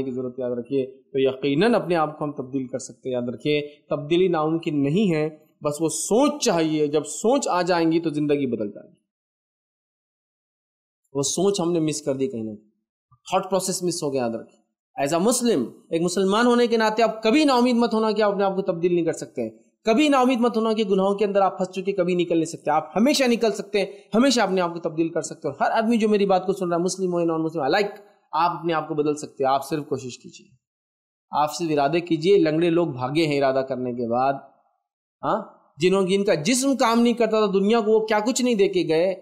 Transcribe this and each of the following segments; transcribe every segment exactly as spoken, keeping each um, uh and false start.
کی ضرورت یاد رکھیے تو یقیناً اپنے آپ کو ہم تبدیل کر سکتے ہیں. یاد رکھیے تبدیلی ناممکن نہیں ہے, بس وہ سوچ چاہیے. جب سوچ آ جائیں گی تو زندگی بدل جائے گی. وہ سوچ ہم نے مس کر دی کہیں نہ کہیں, تھاٹ پروسیس مس ہو گیا. یاد رکھیے ایز اے مسلم, ایک مسلمان ہونے کے ناطے آپ کبھی نا امید مت ہونا کہ آپ اپنے آپ کو تبدیل نہیں کر سکتے. کبھی نا امید مت ہونا کہ گناہوں کے اندر آپ پھنس چکے کبھی نکل نہیں سکتے. آپ ہمیشہ نکل سکتے ہیں, ہمیشہ اپنے آپ کو تبدیل کر سکتے ہیں. اور ہر آدمی جو میری بات کو سن رہا ہے, مسلم ہو یا نان مسلم, لائک آپ اپنے آپ کو بدل سکتے ہیں. آپ صرف کوشش کیجیے, آپ صرف ارادے کیجیے. لنگڑے لوگ بھاگے ہیں ارادہ کرنے کے بعد, ہاں, جنہوں کی ان کا جسم کام نہیں کرتا تھا دنیا کو وہ کیا کچھ نہیں دے کے گئے.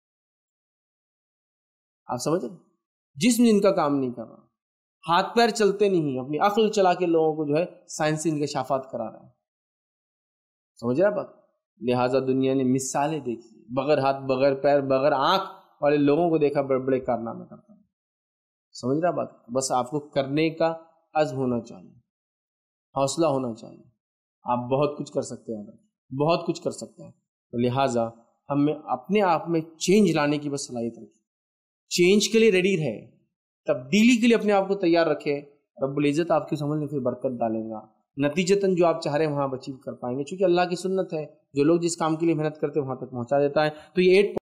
آپ سمجھ رہے, جسم ان کا کام نہیں کر رہا, ہاتھ پیر چلتے نہیں, اپنی عقل چلا کے لوگوں کو جو ہے سائنسی انکشافات کرا رہا ہے. سمجھ رہا بات. لہٰذا دنیا نے مثالیں دیکھی, بغیر ہاتھ بغیر پیر بغیر آنکھ والے لوگوں کو دیکھا بڑے بڑے کارنامے کرتا ہے. سمجھ رہا بات. بس آپ کو کرنے کا عزم ہونا چاہیے, حوصلہ ہونا چاہیے. آپ بہت کچھ کر سکتے ہیں, بہت کچھ کر سکتے ہیں. تو لہٰذا ہمیں اپنے آپ میں چینج لانے کی بس صلاحیت رکھیں. چینج کے لیے ریڈی رہے, تبدیلی کے لیے اپنے آپ کو تیار رکھے. رب العزت آپ کی سمجھ میں پھر برکت ڈالے گا. نتیجتاً جو آپ چاہ رہے ہیں وہاں اچیو کر پائیں گے, چونکہ اللہ کی سنت ہے جو لوگ جس کام کے لیے محنت کرتے ہیں وہاں تک پہنچا دیتا ہے. تو یہ ایٹ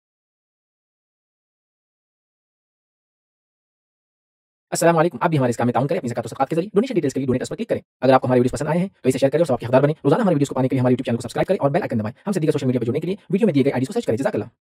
السلام علیکم. آپ بھی ہمارے اس کام میں تعاون کریں اپنی زکات و صدقات کے ذریعے. ڈونیشن ڈیٹیلز کے لیے ڈونیٹ اس پر کلک کریں. اگر آپ کو ہمارے ویڈیوز پسند آئے ہیں تو اسے شیئر کریں اور ثواب کے حقدار بنیں. روزانہ ہمارے ویڈیوز کو پانے کے لیے ہمارے یوٹیوب چینل کو سبسکرائب کریں اور بیل آئکن دبائیں. ہم سے دیگر سوشل میڈیا پر جڑنے کے لیے ویڈیو میں دیے گئے آئی ڈیز کو سرچ کریں. جزاک اللہ.